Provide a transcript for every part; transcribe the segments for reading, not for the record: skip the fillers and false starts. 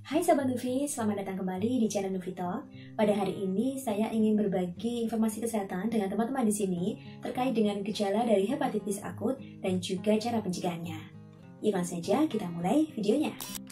Hai Sobat Nufi, selamat datang kembali di channel Nufi Talk. Pada hari ini saya ingin berbagi informasi kesehatan dengan teman-teman di sini terkait dengan gejala dari hepatitis akut dan juga cara pencegahannya. Yuk langsung saja kita mulai videonya.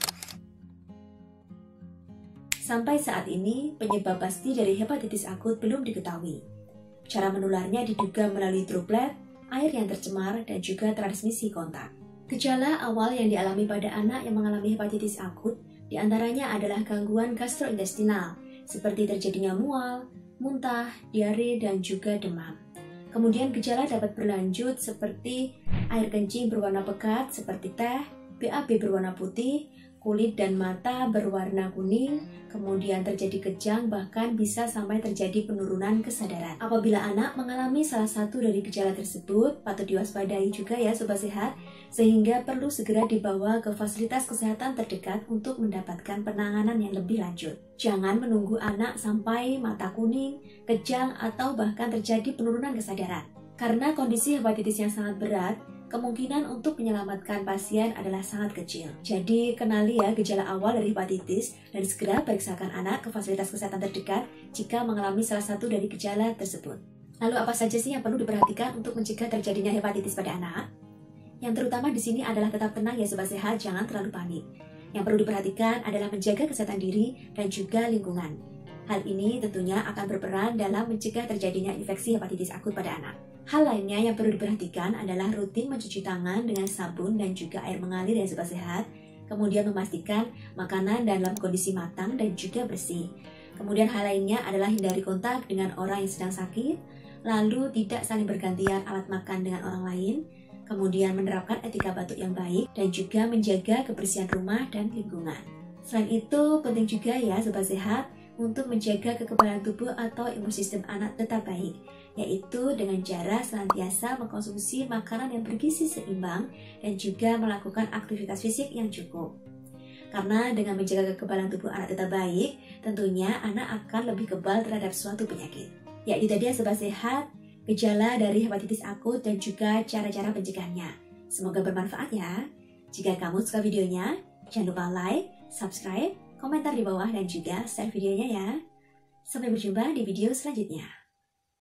Sampai saat ini, penyebab pasti dari hepatitis akut belum diketahui. Cara menularnya diduga melalui droplet, air yang tercemar, dan juga transmisi kontak. Gejala awal yang dialami pada anak yang mengalami hepatitis akut di antaranya adalah gangguan gastrointestinal, seperti terjadinya mual, muntah, diare, dan juga demam. Kemudian gejala dapat berlanjut seperti air kencing berwarna pekat seperti teh, BAB berwarna putih, kulit dan mata berwarna kuning, kemudian terjadi kejang, bahkan bisa sampai terjadi penurunan kesadaran. Apabila anak mengalami salah satu dari gejala tersebut, patut diwaspadai juga ya Sobat Sehat, sehingga perlu segera dibawa ke fasilitas kesehatan terdekat untuk mendapatkan penanganan yang lebih lanjut. Jangan menunggu anak sampai mata kuning, kejang, atau bahkan terjadi penurunan kesadaran. Karena kondisi hepatitis yang sangat berat, kemungkinan untuk menyelamatkan pasien adalah sangat kecil. Jadi kenali ya gejala awal dari hepatitis dan segera periksakan anak ke fasilitas kesehatan terdekat jika mengalami salah satu dari gejala tersebut. Lalu apa saja sih yang perlu diperhatikan untuk mencegah terjadinya hepatitis pada anak? Yang terutama di sini adalah tetap tenang ya Sobat Sehat, jangan terlalu panik. Yang perlu diperhatikan adalah menjaga kesehatan diri dan juga lingkungan. Hal ini tentunya akan berperan dalam mencegah terjadinya infeksi hepatitis akut pada anak. Hal lainnya yang perlu diperhatikan adalah rutin mencuci tangan dengan sabun dan juga air mengalir ya Sobat Sehat. Kemudian memastikan makanan dalam kondisi matang dan juga bersih. Kemudian hal lainnya adalah hindari kontak dengan orang yang sedang sakit, lalu tidak saling bergantian alat makan dengan orang lain, kemudian menerapkan etika batuk yang baik, dan juga menjaga kebersihan rumah dan lingkungan. Selain itu, penting juga ya Sobat Sehat untuk menjaga kekebalan tubuh atau imun sistem anak tetap baik, yaitu dengan cara senantiasa mengkonsumsi makanan yang bergizi seimbang dan juga melakukan aktivitas fisik yang cukup. Karena dengan menjaga kekebalan tubuh anak tetap baik, tentunya anak akan lebih kebal terhadap suatu penyakit. Ya, itu tadi ya Sobat Sehat, gejala dari hepatitis akut dan juga cara-cara pencegahannya. Semoga bermanfaat ya. Jika kamu suka videonya, jangan lupa like, subscribe, komentar di bawah, dan juga share videonya ya. Sampai berjumpa di video selanjutnya.